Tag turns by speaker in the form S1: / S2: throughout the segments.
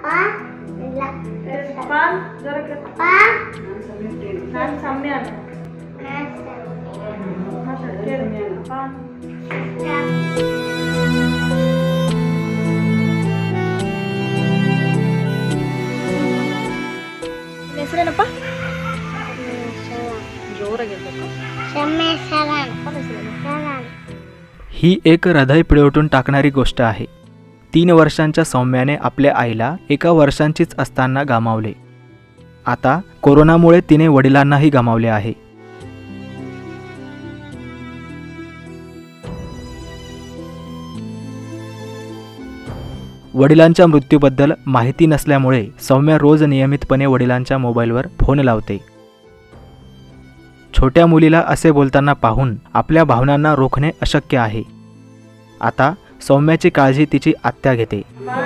S1: ಹೆಸರೇನಪ್ಪ? ಜೋರಾಗಿರ್ಬೇಕು.
S2: ही एक हृदय पिळवटून टाकणारी गोष्ट आहे. 3 वर्षांच्या सौम्याने आपल्या आईला 1 वर्षांचीच असताना गमावले. आता कोरोनामुळे तिने वडिलांनाही गमावले आहे. वडिलांच्या मृत्यूबद्दल माहिती नसल्यामुळे सौम्या रोज नियमितपणे वडिलांच्या मोबाईलवर फोन लावते. छोट्या मुलीला असे बोलताना पाहून आपल्या भावनांना रोखणे अशक्य आहे. आता सौम्याची काळजी तिची आत्या घेते.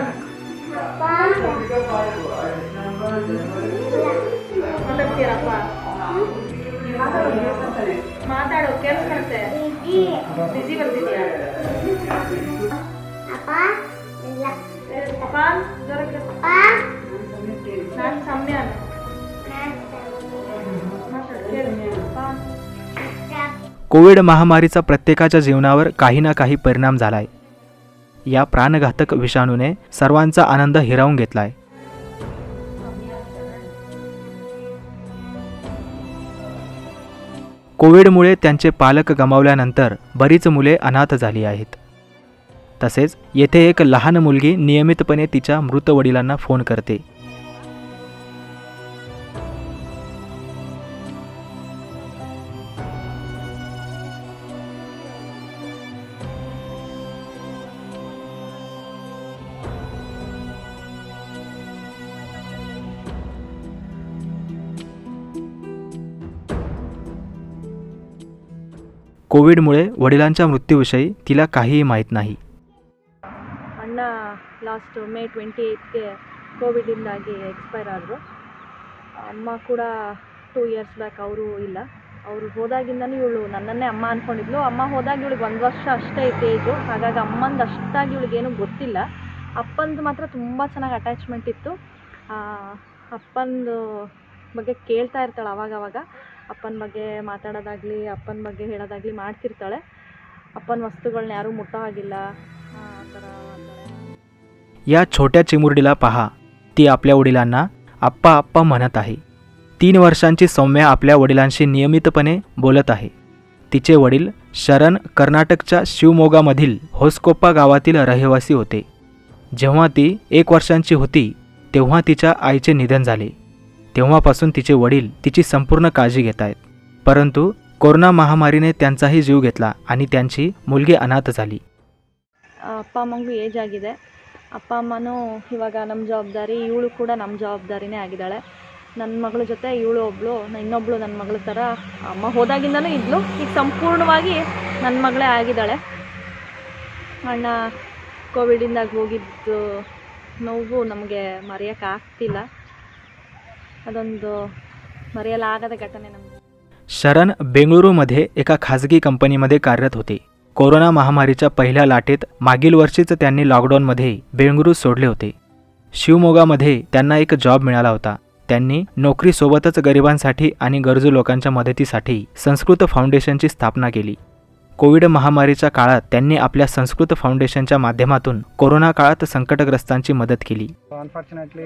S2: कोविड महामारीचा प्रत्येकाच्या जीवनावर काही ना काही परिणाम झालाय. या प्राणघातक विषाणूने सर्वांचा आनंद हिरावून घेतलाय. कोविडमुळे त्यांचे पालक गमावल्यानंतर बरीच मुले अनाथ झाली आहेत. तसेच येथे एक लहान मुलगी नियमितपणे तिच्या मृत वडिलांना फोन करते. कोविडमुळे वडिलांच्या मृत्यूविषयी तिला काहीही माहीत नाही.
S1: ಅಣ್ಣ ಲಾಸ್ಟ್ ಮೇ 28ಗೆ ಕೋವಿಡಿಂದಾಗಿ ಎಕ್ಸ್ಪೈರ್ ಆದರು. ಅಮ್ಮ ಕೂಡ 2 ಇಯರ್ಸ್ ಬ್ಯಾಕ್ ಅವರು ಇಲ್ಲ. ಅವರು ಹೋದಾಗಿಂದನೂ ಇವಳು ನನ್ನನ್ನೇ ಅಮ್ಮ ಅಂದ್ಕೊಂಡಿದ್ಲು. ಅಮ್ಮ ಹೋದಾಗ ಇವಳಿಗೆ 1 ವರ್ಷ ಅಷ್ಟೇ ಇತ್ತು ಏಜು. ಹಾಗಾಗಿ ಅಮ್ಮಂದು ಅಷ್ಟಾಗಿ ಇವಳಿಗೇನು ಗೊತ್ತಿಲ್ಲ. ಅಪ್ಪಂದು ಮಾತ್ರ ತುಂಬ ಚೆನ್ನಾಗಿ ಅಟ್ಯಾಚ್ಮೆಂಟ್ ಇತ್ತು. ಅಪ್ಪಂದು ಬಗ್ಗೆ ಕೇಳ್ತಾ ಇರ್ತಾಳೆ ಅವಾಗವಾಗ. ಅಪ್ಪನ ಬಗ್ಗೆ ಮಾತಾಡೋದಾಗಲಿ ಅಪ್ಪನ ಬಗ್ಗೆ ಹೇಳೋದಾಗಲಿ ಮಾಡ್ತಿರ್ತಾಳೆ. ಅಪ್ಪನ ವಸ್ತುಗಳನ್ನ ಯಾರೂ ಮುಟ್ಟೋ ಹಾಗಿಲ್ಲ ಆ ಥರ.
S2: या छोट्या चिमुरडीला पहा, ती आपल्या वडिलांना आप्पा आप्पा म्हणत आहे. 3 वर्षांची सौम्या आपल्या वडिलांशी नियमितपणे बोलत आहे. तिचे वडील शरण कर्नाटकच्या शिवमोगामधील होस्कोप्पा गावातील रहिवासी होते. जेव्हा ती 1 वर्षांची होती तेव्हा तिच्या आईचे निधन झाले. तेव्हापासून तिचे वडील तिची संपूर्ण काळजी घेत आहेत. परंतु कोरोना महामारीने त्यांचाही जीव घेतला आणि त्यांची मुलगी अनाथ झाली.
S1: ಅಪ್ಪ ಅಮ್ಮಂಗೂ ಏಜ್ ಆಗಿದೆ. ಅಪ್ಪ ಅಮ್ಮನೂ ಇವಾಗ ನಮ್ಮ ಜವಾಬ್ದಾರಿ, ಇವಳು ಕೂಡ ನಮ್ಮ ಜವಾಬ್ದಾರಿನೇ ಆಗಿದ್ದಾಳೆ. ನನ್ನ ಮಗಳ ಜೊತೆ ಇವಳು ಒಬ್ಬಳು, ಇನ್ನೊಬ್ಬಳು ನನ್ನ ಮಗಳ ಥರ ಅಮ್ಮ ಹೋದಾಗಿಂದನೂ ಇದ್ಲು. ಈಗ ಸಂಪೂರ್ಣವಾಗಿ ನನ್ನ ಮಗಳೇ ಆಗಿದ್ದಾಳೆ. ಅಣ್ಣ ಕೋವಿಡಿಂದಾಗಿ ಹೋಗಿದ್ದು ನೋವು ನಮಗೆ ಮರೆಯೋಕ್ಕಾಗ್ತಿಲ್ಲ. ಅದೊಂದು ಮರೆಯಲಾಗದ ಘಟನೆ ನಮಗೆ.
S2: शरण बेंगळुरूमध्ये एका खाजगी कंपनीमध्ये कार्यरत होते. कोरोना महामारीच्या पहिल्या लाटेत मागील वर्षीच त्यांनी लॉकडाऊनमध्ये बेंगळुरू सोडले होते. शिवमोगामध्ये त्यांना एक जॉब मिळाला होता. त्यांनी नोकरीसोबतच गरिबांसाठी आणि गरजू लोकांच्या मदतीसाठी संस्कृत फाउंडेशनची स्थापना केली. कोविड महामारीच्या काळात त्यांनी आपल्या संस्कृत फाउंडेशनच्या माध्यमातून कोरोना काळात संकटग्रस्तांची मदत केली.
S3: ಅನ್ಫಾರ್ಚುನೇಟ್ಲಿ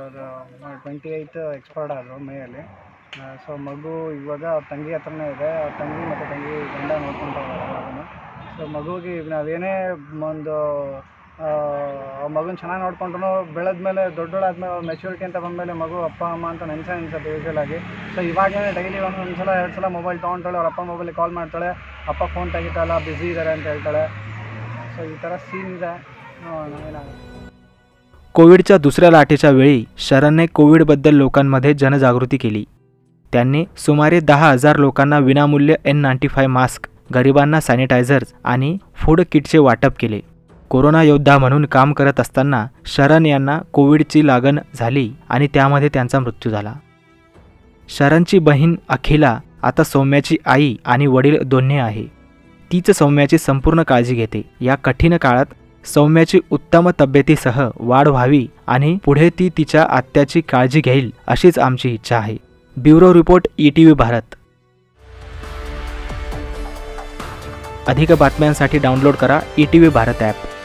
S3: 28 ಎಕ್ಸ್ಪೈರ್ಡ್ ಆದರು ಮೇಯಲ್ಲಿ. ಸೊ ಮಗು ಇವಾಗ ತಂಗಿ ಹತ್ರನೇ ಇದೆ. ತಂಗಿ ಮತ್ತು ತಂಗಿ ಗಂಡ ನೋಡ್ಕೊಂತಾರೆ ಮಗನ. ಸೊ ಮಗುವಿಗೆ ಈಗ ನಾವೇನೇ ಒಂದು ಮಗುನ ಚೆನ್ನಾಗಿ ನೋಡ್ಕೊಂಡ್ರು ಬೆಳೆದ ಮೇಲೆ ದೊಡ್ಡೋಳಾದ್ಮೇಲೆ ಮೆಚ್ಯೂರಿಟಿ ಅಂತ ಬಂದಮೇಲೆ ಮಗು ಅಪ್ಪ ಅಮ್ಮ ಅಂತ ನೆನ್ಸುತ್ತೆ ಯೂಶ್ವಲ್ ಆಗಿ. ಸೊ ಇವಾಗೇನೆ ಡೈಲಿ ಒಂದು ಸಲ 2 ಸಲ ಮೊಬೈಲ್ ತೊಗೊಳ್ತಾಳೆ. ಅವ್ರ ಅಪ್ಪ ಮೊಬೈಲಿಗೆ ಕಾಲ್ ಮಾಡ್ತಾಳೆ, ಅಪ್ಪ ಫೋನ್ ತೆಗಿತಾಯಿಲ್ಲ, ಬ್ಯುಸಿ ಇದ್ದಾರೆ ಅಂತ ಹೇಳ್ತಾಳೆ. ಸೊ ಈ ಥರ ಸೀನ್ ಇದೆ. ಏನಾಗುತ್ತೆ.
S2: कोविडच्या दुसऱ्या लाटेच्या वेळी शरणने कोविडबद्दल लोकांमध्ये जनजागृती केली. त्यांनी सुमारे 10,000 लोकांना विनामूल्य N95 मास्क, गरिबांना सॅनिटायझर्स आणि फूड किटचे वाटप केले. कोरोना योद्धा म्हणून काम करत असताना शरण यांना कोविडची लागण झाली आणि त्यामध्ये त्यांचा मृत्यू झाला. शरणची बहीण अखिला आता सौम्याची आई आणि वडील दोन्ही आहे. तीच सौम्याची संपूर्ण काळजी घेते. या कठीण काळात सौम्याची उत्तम तब्येतीसह वाढ व्हावी आणि पुढे ती तिच्या आत्याची काळजी घेईल अशीच आमची इच्छा आहे. Bureau report ETV Bharat. अधिक बातम्यांसाठी डाउनलोड करा ETV भारत ॲप.